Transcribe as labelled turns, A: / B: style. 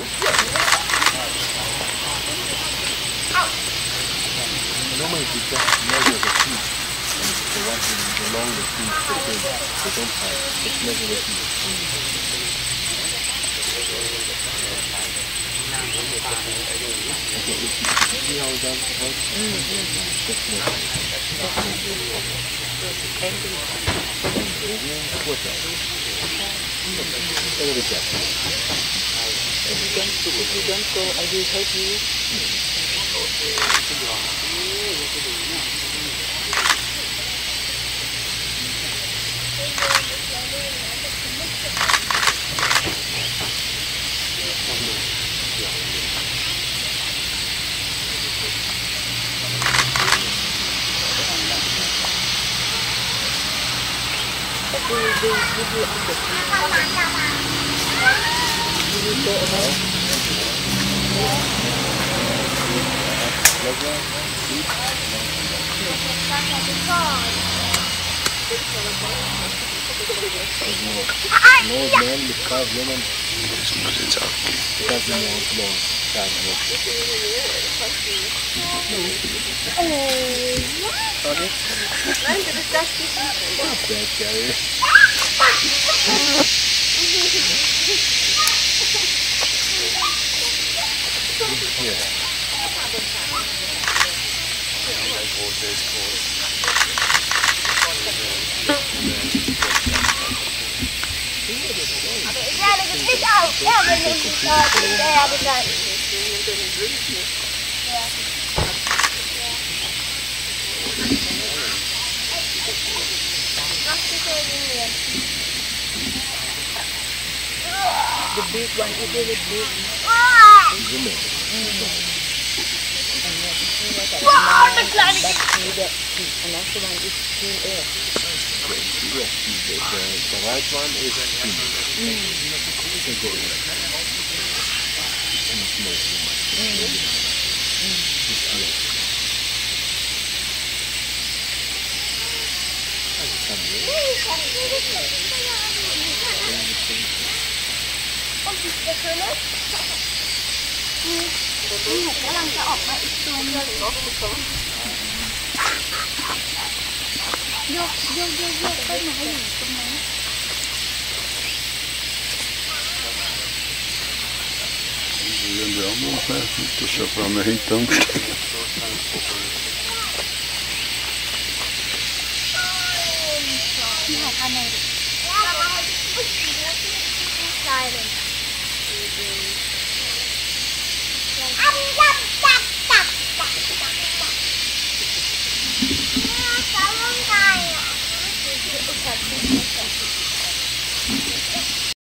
A: Normally you just measure the feet, and the one who is along the feet, they don't have, just measure the feet. Okay, see how it does work? Just measure
B: If you don't go, I will help you.
A: No man with 5 women doesn't want long time. Sorry? Nein, du bist das nicht. Bad, Gary.
C: Ja, das ist nicht auf. Ja, wir nehmen die Karte. Ja, gesagt.
B: The big one is really big.
C: Wow, eine kleine
B: But another one is still air.
A: The right one is
C: Und die ist der König? Dieกำลังจะออกมาอีกตัวนึงโยกต้นไม้อยู่ตรงนั้น
D: Det är bra med att köra fram med hinten.
C: Hãy subscribe cho kênh Ghiền Mì Gõ để không bỏ lỡ